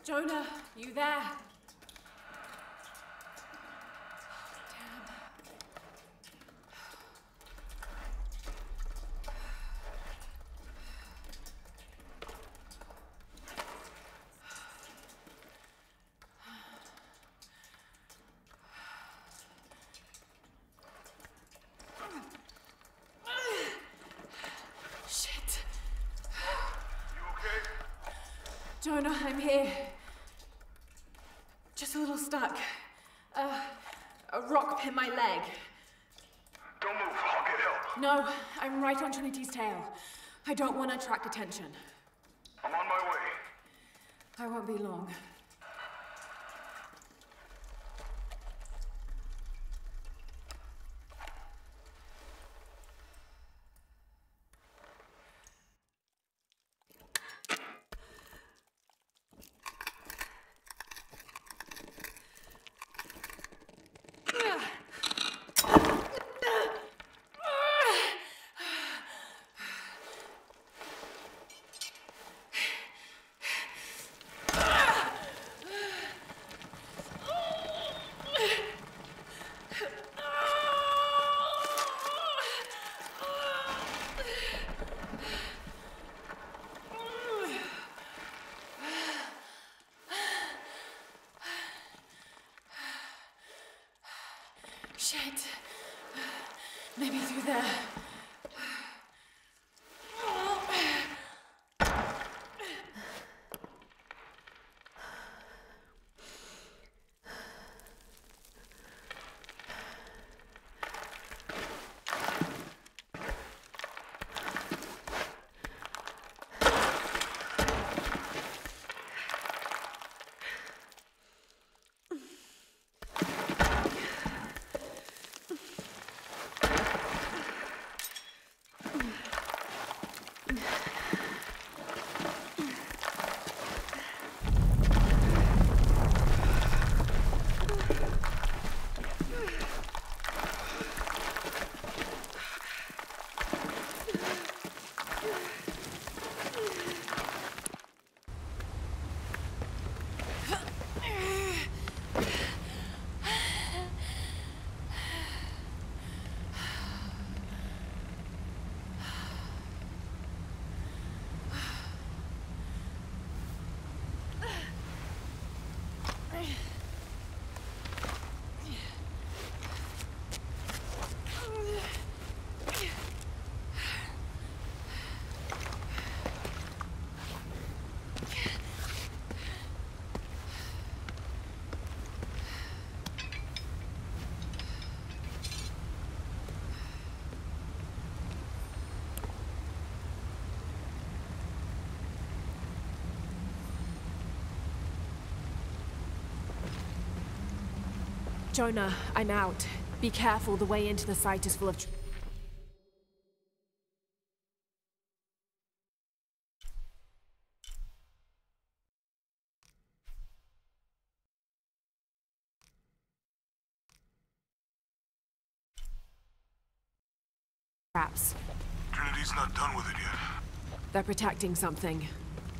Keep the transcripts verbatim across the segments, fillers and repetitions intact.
Jonah, you there? Jonah, I'm here. Just a little stuck. Uh, a rock hit my leg. Don't move, I'll get help. No, I'm right on Trinity's tail. I don't want to attract attention. I'm on my way. I won't be long. Shit. Maybe through there. Jonah, I'm out. Be careful, the way into the site is full of tr- traps. Trinity's not done with it yet. They're protecting something.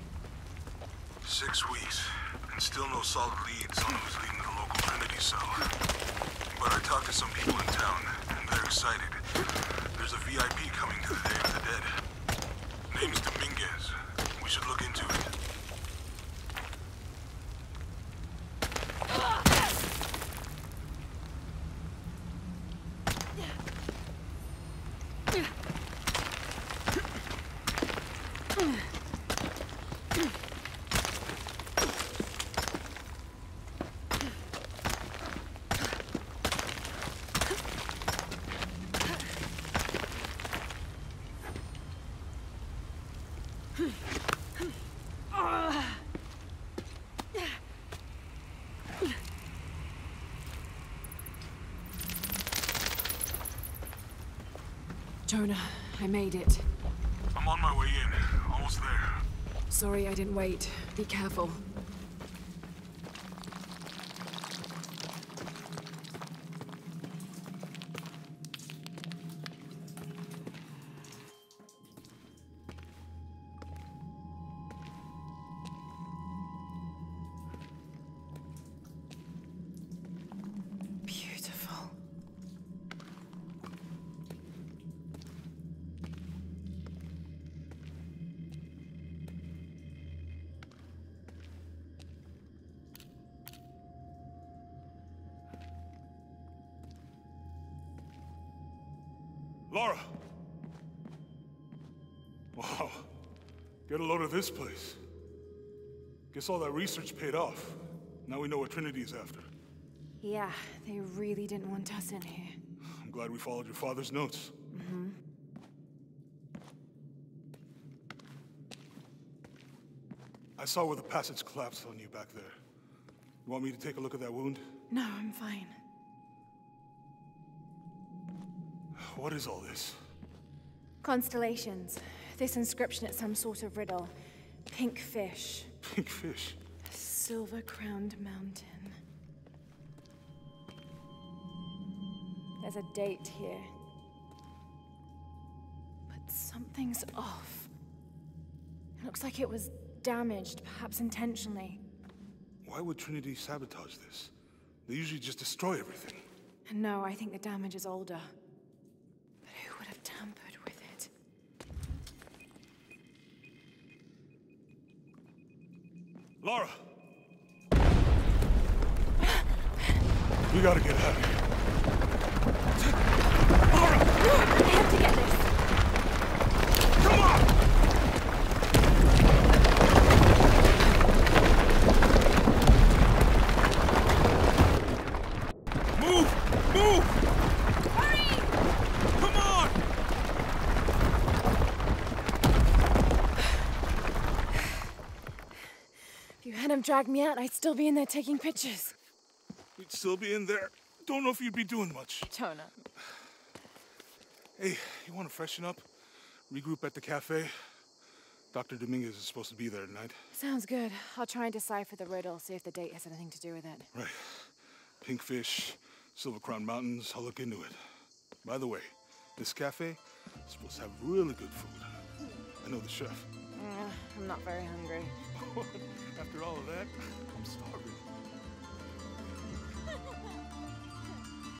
Six weeks, and still no solid leads on who's leading the local Trinity cell. But I talked to some people in town, and they're excited. There's a V I P coming to the Day of the Dead. Name's Dominguez. We should look into it. Jonah, I made it. I'm on my way in. Almost there. Sorry I didn't wait. Be careful. Lara! Wow. Get a load of this place. Guess all that research paid off. Now we know what Trinity is after. Yeah, they really didn't want us in here. I'm glad we followed your father's notes. Mm-hmm. I saw where the passage collapsed on you back there. You want me to take a look at that wound? No, I'm fine. What is all this? Constellations. This inscription is some sort of riddle. Pink fish. Pink fish? Silver-crowned mountain. There's a date here. But something's off. It looks like it was damaged, perhaps intentionally. Why would Trinity sabotage this? They usually just destroy everything. No, I think the damage is older. But who would have tampered with it? Lara! We gotta get out of here. Lara! I have to get this. Come on! Move! Move! Hurry! Come on! If you hadn't dragged me out, I'd still be in there taking pictures. We'd still be in there. Don't know if you'd be doing much. Jonah. Hey, you want to freshen up? Regroup at the cafe? Doctor Dominguez is supposed to be there tonight. Sounds good. I'll try and decipher the riddle, see if the date has anything to do with it. Right. Pink fish, Silver Crown Mountains, I'll look into it. By the way, this cafe is supposed to have really good food. I know the chef. Uh, I'm not very hungry. After all of that, I'm starving.